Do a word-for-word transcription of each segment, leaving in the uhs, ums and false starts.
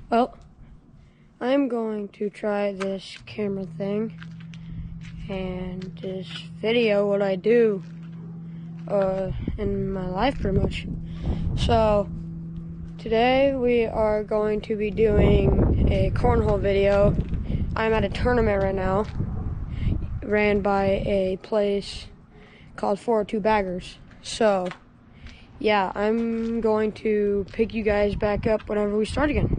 Well, I'm going to try this camera thing and just video what I do uh, in my life pretty much. So today we are going to be doing a cornhole video. I'm at a tournament right now, ran by a place called four oh two Baggers. So yeah, I'm going to pick you guys back up whenever we start again.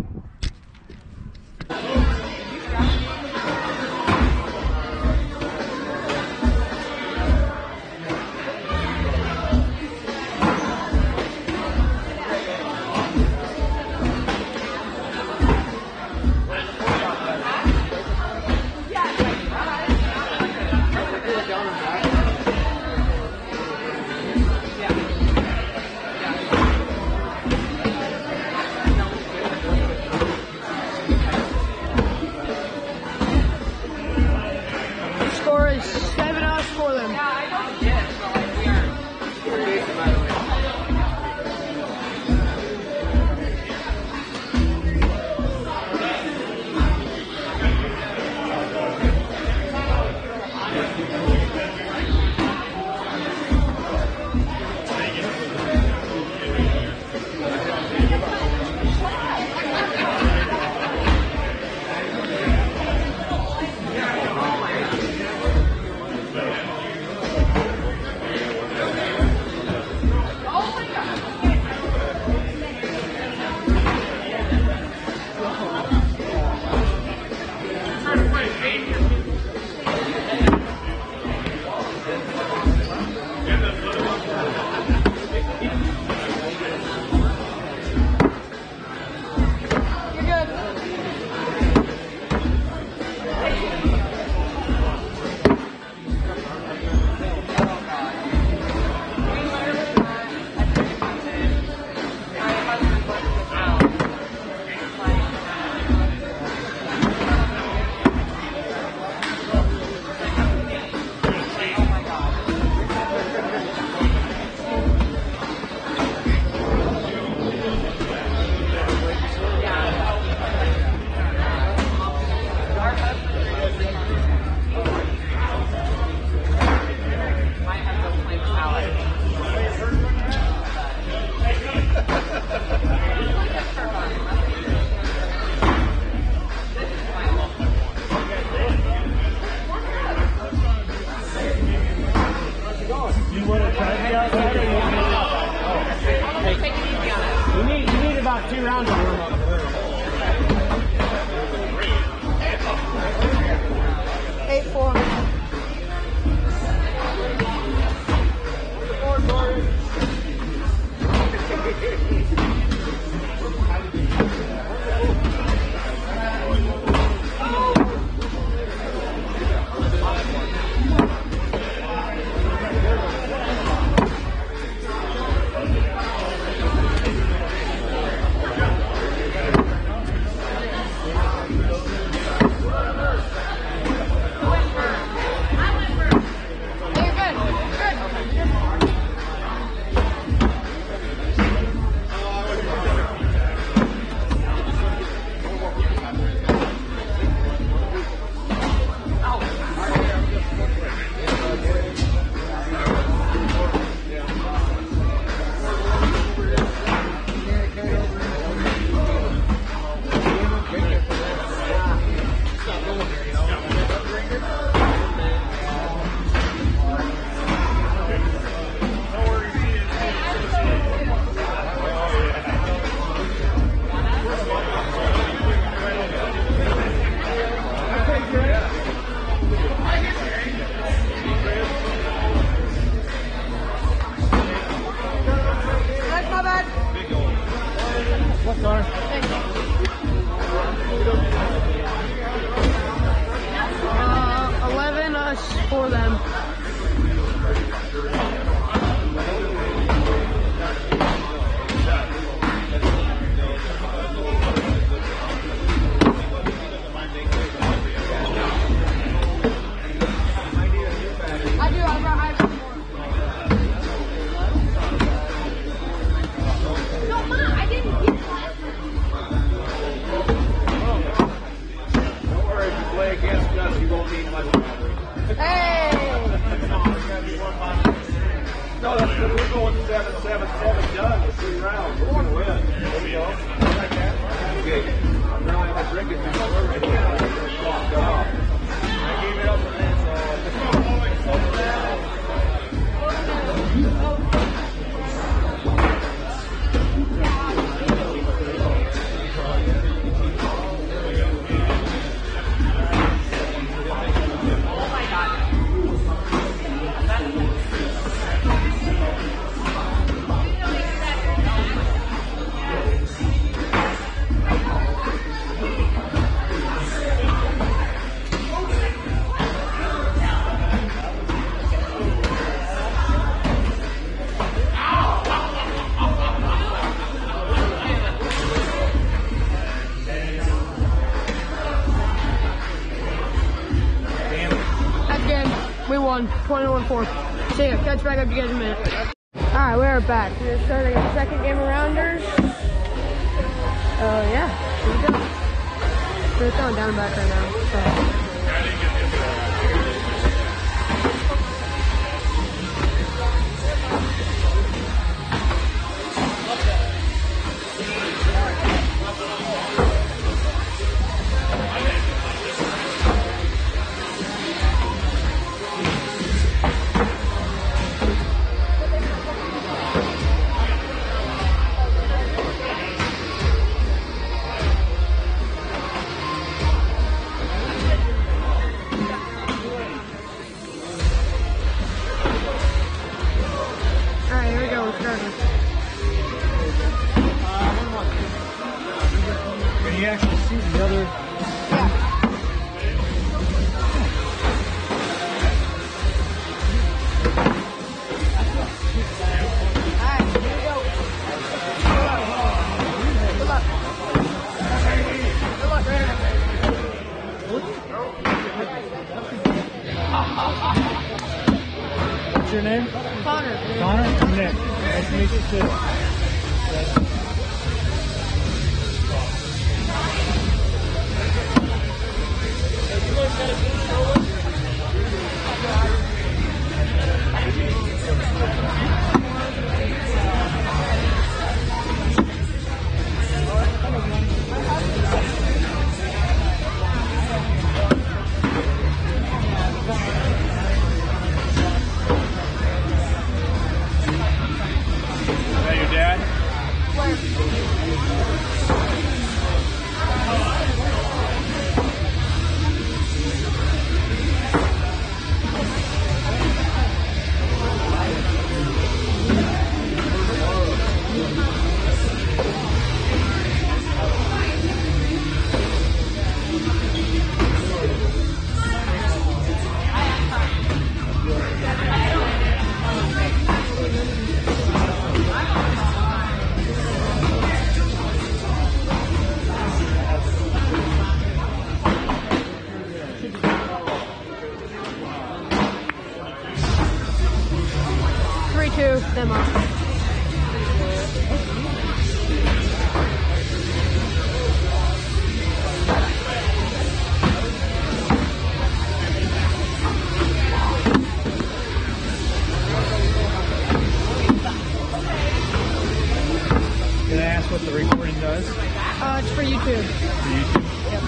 going seven, seven, seven done with three rounds. We're going to win. There we go. Like that. Okay. I'm really not drinking too much already. I gave it up for this. We won, twenty-one four. See ya, catch back up to you guys in a minute. Alright, we're back. We're starting our second game of rounders. Oh, uh, yeah, here we go. We're throwing down back right now. So. Can you actually see the other? Yeah. Alright, here we go. Good luck. Good luck. What's your name? Connor. Connor? I'm Nick. Nice to meet you too. Three, two, them up. Can I ask what the recording does? Uh, it's for YouTube. For YouTube? Yep.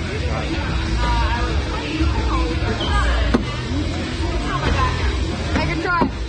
I can try it.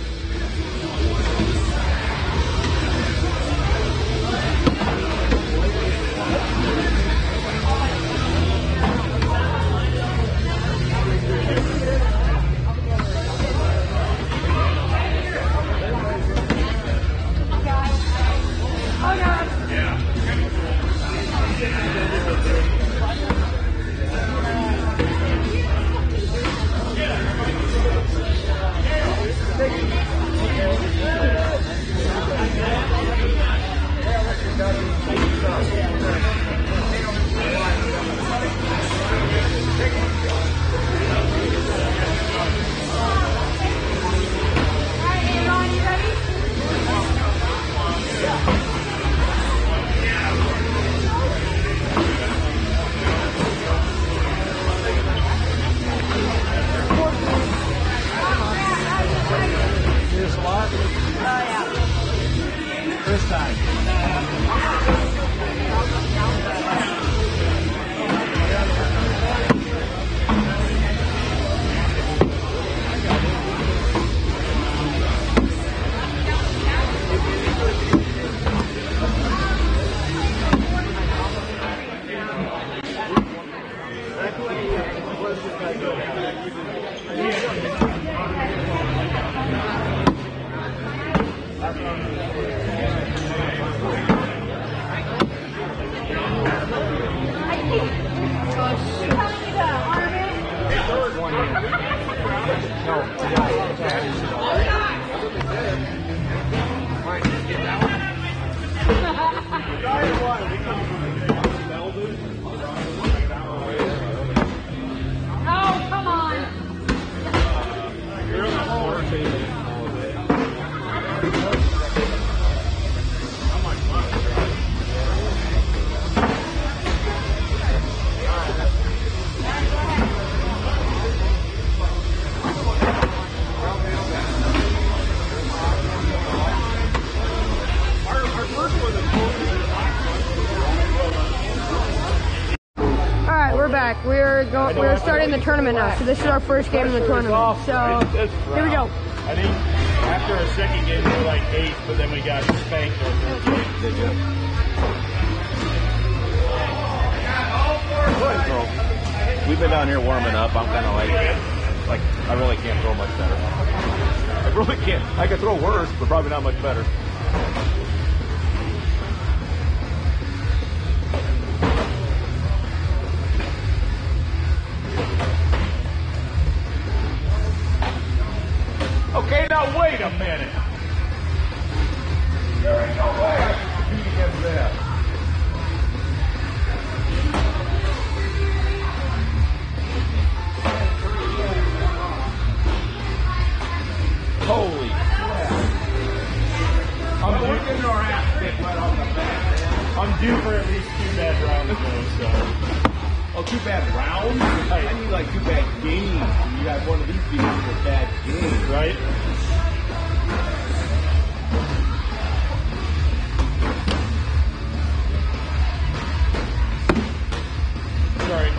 track. We're going. We're starting the tournament now, so this is our first game in the tournament. So here we go. I think after our second game we were like eight, but then we got spanked our third game. Did you? We've been down here warming up. I'm kind of like, like I really can't throw much better. I really can't. I could throw worse, but probably not much better. Okay, now wait a minute. There ain't no way I can compete against that. Holy crap. I'm due, we're getting our ass kicked right off the bat. I'm due for at least two bad rounds though, so. Oh, two bad rounds? I need like two bad games. You got one of these games with a bad game. Right? Sorry.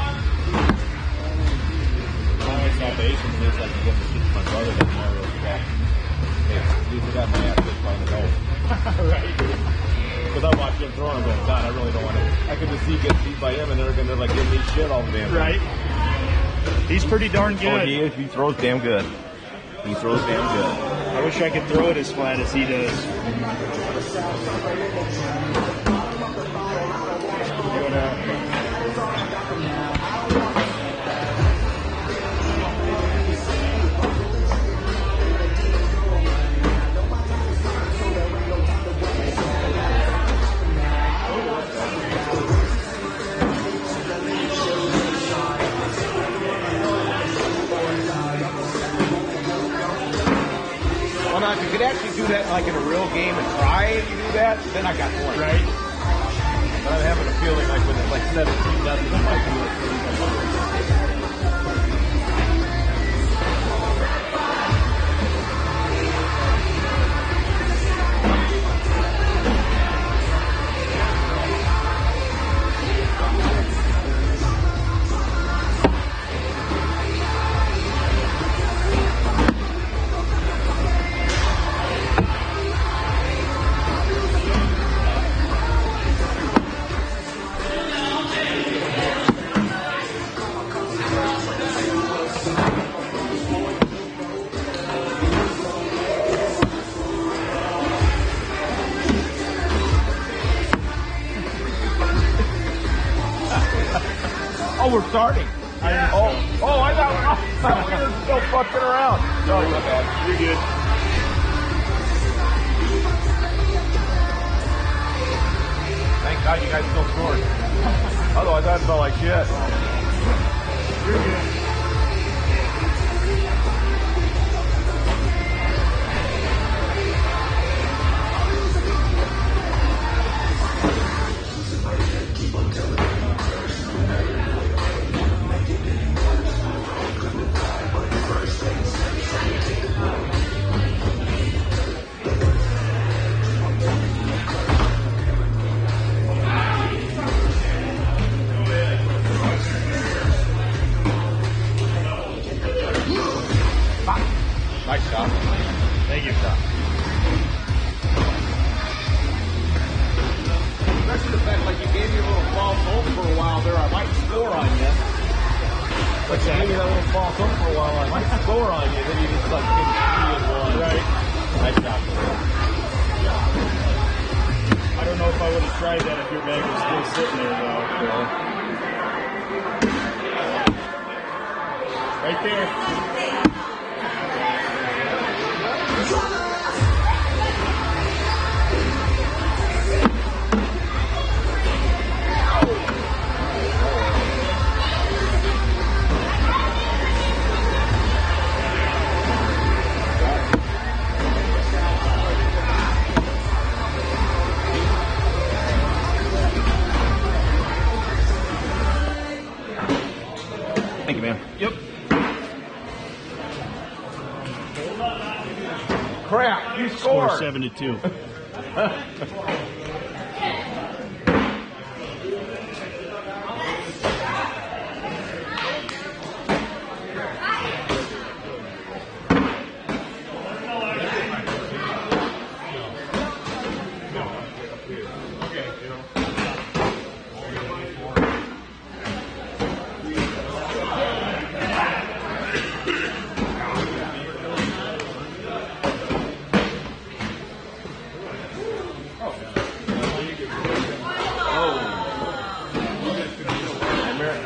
I always thought the Asian place like to get to teach my brother that Mario Scott. Hey, at least I got my ass kicked by the goal. Right. Because I watched him throwing, I'm going, God, I really don't want to. I could just see get beat by him, and they're going to like give me shit all the damn time. Right. He's pretty darn good. Oh, he is. He throws damn good. He throws damn good. I wish I could throw it as flat as he does. But, uh, If you could actually do that like in a real game and try and you do that, then I got points. right? But I'm having a feeling like when it's like seventeen nothing, I might do it. Oh, we're starting. I Oh, oh, I thought, I thought we were still fucking around. Sorry, my bad. You're good. Thank God you guys still scored. Otherwise, I'd feel like shit. You're good. Nice shot. Thank you. Especially the fact like you gave me a little false hope for a while there. I might score on you. But you gave me that little false hope for a while. I might score on you. Then you just like give me three and one. Right. Nice shot. I don't know if I would have tried that if your bag was still sitting there though. So. Right there. Thank you, man. Yep. Crap, you Score scored. seven to two.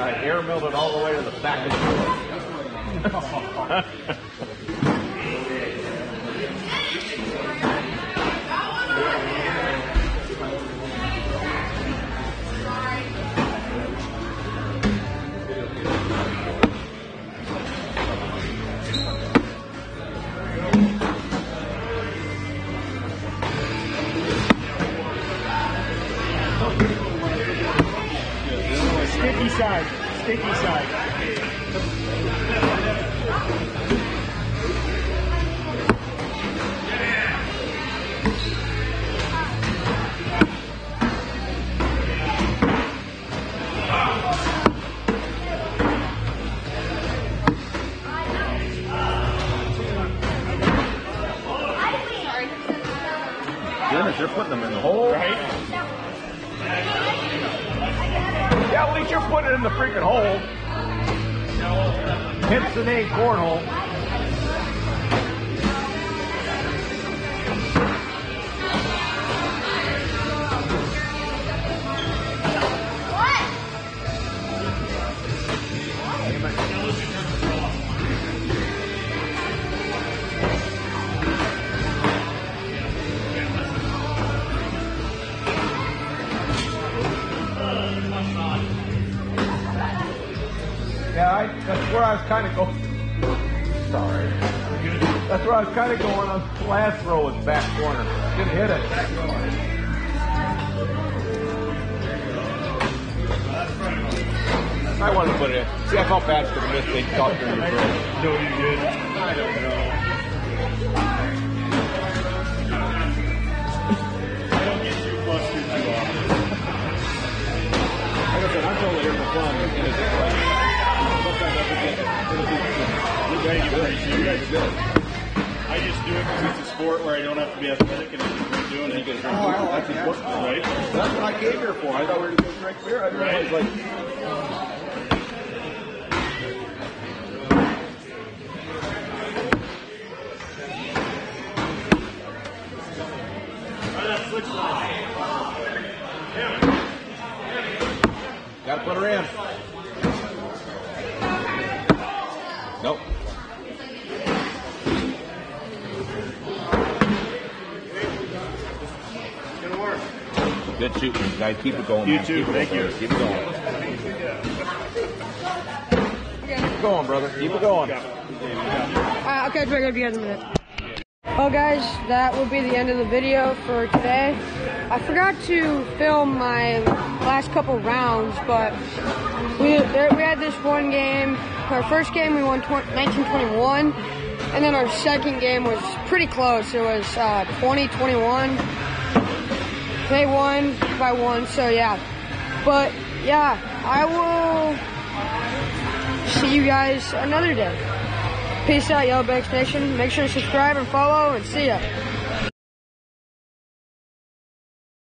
I air milled it all the way to the back of the board. Sticky side. Sticky side. Goodness, you're putting them in the hole. Right? Yeah, at least you're putting it in the freaking hole. Hence the name Cornhole. Yeah, I, that's where I was kind of going. Sorry. That's where I was kind of going on the last row in back corner. Didn't hit it. I wanted to put it in. See, I felt bad for the mistake talking to your throw. No, you did. I don't know. I don't get too flustered too often. Like I said, I'm totally here for fun. And it's just like, sometimes I forget. Thank you, appreciate it. I just do it because it's a sport where I don't have to be athletic and I just keep doing it. Oh, I don't like this sport. Right? That's what I came here for. I thought we were going to drink beer. I didn't realize, like, gotta put her in. Nope. Gonna work. Good shooting, guys. Keep it going. You man. too. Keep it Thank going. you. Keep it going. Keep it going, brother. Keep it going. Uh, okay, try to get in a minute. Well, guys, that will be the end of the video for today. I forgot to film my last couple rounds, but we there, we had this one game. Our first game we won nineteen twenty-one, and then our second game was pretty close. It was uh, twenty twenty-one. They won by one, so yeah. But yeah, I will see you guys another day. Peace out, Yellow Banks Nation. Make sure to subscribe and follow, and see ya.